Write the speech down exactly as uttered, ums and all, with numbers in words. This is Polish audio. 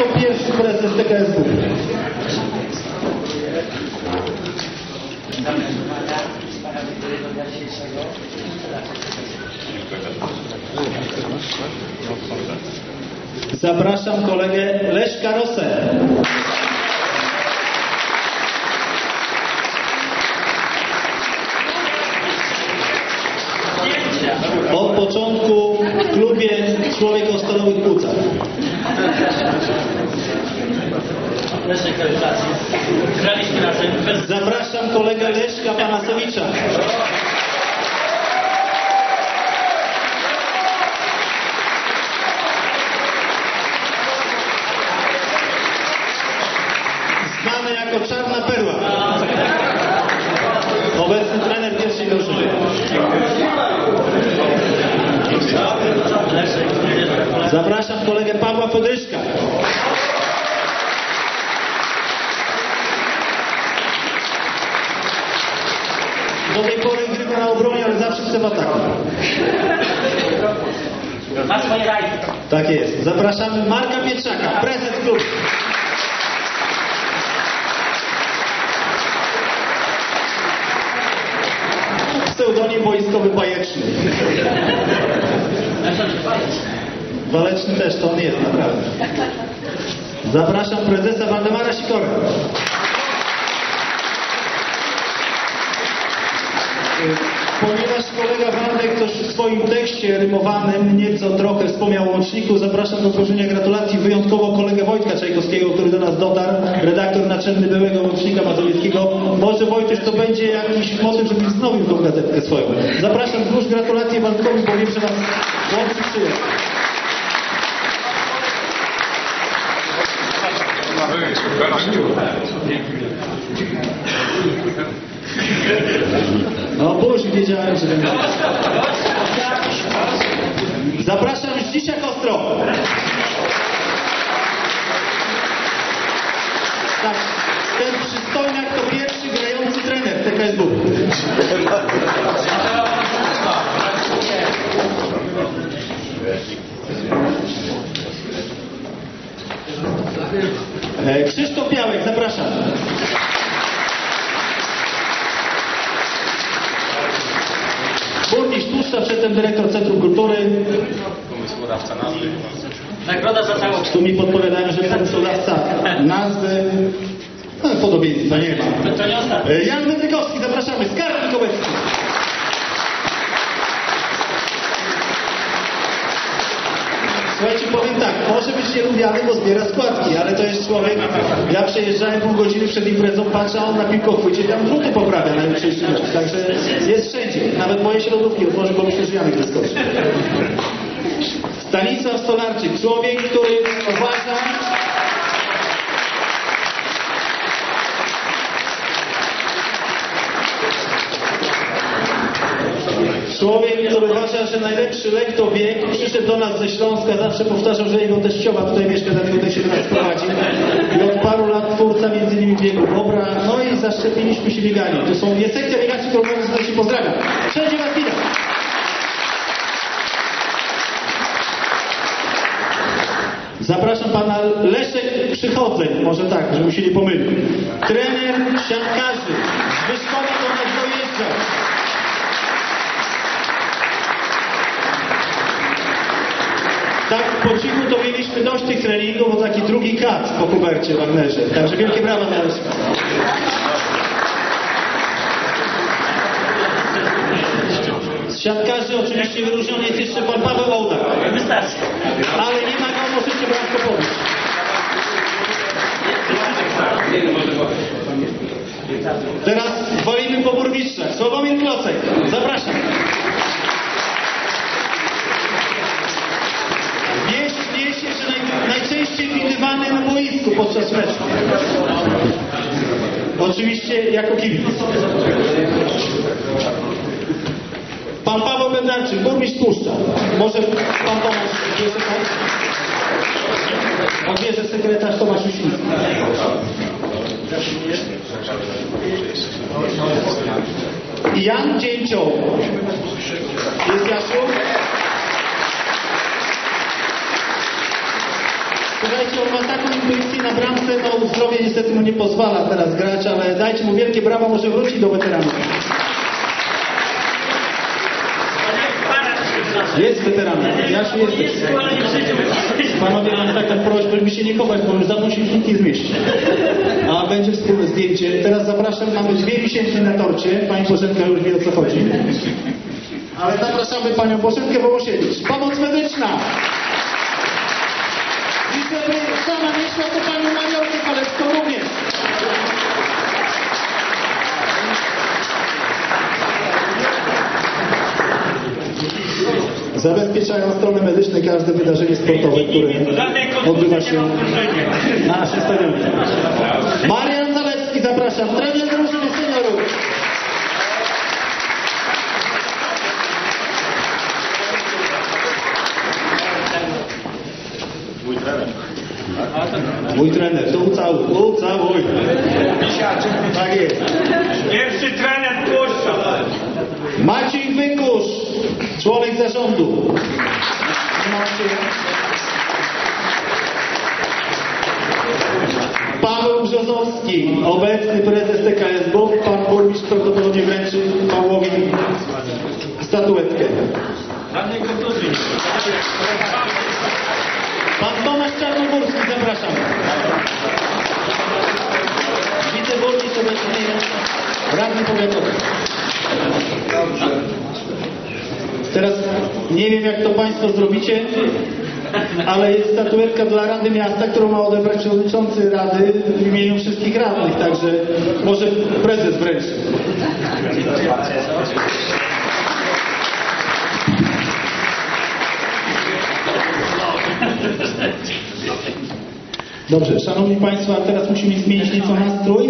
To pierwszy prezes T K S W. Zapraszam kolegę Leszka Rosę. Od początku w klubie Człowiek o stalowych płucach. Zapraszam kolegę Leszka Panasowicza. Znany jako Czarna Perła. Obecny trener pierwszej drużyny. Zapraszam kolegę Pawła Fedryszka. Do tej pory grywa na obronie, ale zawsze chce w ataku. Ma swoje rajdy. Tak jest. Zapraszamy Marka Pietrzaka, prezes klubu. Pseudonim wojskowy Bajeczny. Waleczny też, to on jest, naprawdę. Zapraszam prezesa Waldemara Sikorę. Ponieważ kolega Waldek coś w swoim tekście rymowanym nieco trochę wspomniał o łączniku, zapraszam do złożenia gratulacji wyjątkowo kolegę Wojtka Czajkowskiego, który do nas dotarł, redaktor naczelny byłego łącznika mazowieckiego. Może Wojtuś to będzie jakiś motyw, żeby wznowił tą gazetkę swoją. Zapraszam, złóż gratulacje Waldkowi, bo wiem, że was łączy przyjaciół. No Boże, wiedziałem, że będzie. Zapraszam Zdzisia Kostro. Tak, ten przystojniak to pierwszy grający trener T K S W. Krzysztof Białek, zapraszam. Burmistrz Tłuszcza, przedtem dyrektor Centrum Kultury. Pomysłodawca nazwy. Nagroda za całość. Tu mi podpowiadają, że pomysłodawca nazwy. No, podobieństwa nie ma. To nie ostatni. Jan Wydrykowski, zapraszamy. Skarbnik obecny. Słuchajcie, powiem tak, może być nielubiany, bo zbiera składki, ale to jest człowiek, ja przejeżdżałem pół godziny przed imprezą, patrzę, a on na piłkochwycie tam drzutę poprawia na jutrzejszy mecz, także jest wszędzie, nawet moje środówki otworzy, bo myślę, że Janek wyskoczy. Stanisław Stolarczyk, człowiek, który uważa, Człowiek, który uważa, że najlepszy lek to wiek, przyszedł do nas ze Śląska, zawsze powtarzał, że jego teściowa tutaj mieszka, dlatego tutaj się do nas prowadzi. I od paru lat twórca między innymi biegu Bobra, no i zaszczepiliśmy się bieganiem. To są, jest sekcja biegaczy, którą bardzo serdecznie pozdrawiam. Wszędzie was widać. Zapraszam pana Leszek Przychodzeń, może tak, żeby się nie pomylił. Trener siatkarzy, Zbyszkowa do nas dojeżdża. Tak po cichu to mieliśmy dość tych treningów, bo taki drugi kat po Hubercie Wagnerze. Także wielkie brawa dla Leszka. Z siatkarzy oczywiście wyróżniony jest jeszcze pan Paweł Ołdak. Wystarczy. Ale nie ma go, możecie Bratko powiedzieć. Teraz walimy po burmistrzach. Sławomir Klocek. Zapraszam. Wieść się, że naj, najczęściej widywany na boisku podczas meczu. Oczywiście jako kibic. Pan Paweł Bednarczyk, burmistrz Tłuszcza. Może pan Tomasz bierze pan? On bierze sekretarz Tomasz Uściński. Jan Dzięcioł. Jest Jasiu? uważajcie, on ma taką intuicję na bramce, no zdrowie niestety mu nie pozwala teraz grać, ale dajcie mu wielkie brawo, może wrócić do weteranów. Jest weteranem, Jasiu jesteś. Panowie, mam taką prośbę, żeby się nie chować, bo już za mną się nikt nie zmieści. A będzie wspólne zdjęcie. Teraz zapraszam, mamy dwie wisienki na torcie. Pani Bożenka już wie, o co chodzi. Ale zapraszamy panią Bożenkę Wołosiewicz. Pomoc medyczna. I żeby sama nie szła, to panią Mariolkę Kalecką również. Zabezpieczają strony medyczne każde wydarzenie sportowe, które odbywa się na naszym stadionie. Marian Zalewski, zapraszam. Trener drużyny seniorów. Mój trener. Mój trener, to ucałuj, ucałuj. Tak jest. Pierwszy trener Puszcza. Maciej Wykusz, członek zarządu. Paweł Brzozowski, obecny prezes T K S B O W. Pan burmistrz prawdopodobnie wręczy Pawłowi statuetkę. Żadnej kontuzji. Pan Tomasz Czarnogórski, zapraszam. Wiceburmistrz obecny radny powiatowy. Teraz nie wiem, jak to Państwo zrobicie, ale jest statuetka dla Rady Miasta, którą ma odebrać przewodniczący Rady w imieniu wszystkich radnych, także może prezes wręczy. Dobrze, Szanowni Państwo, a teraz musimy zmienić nieco nastrój.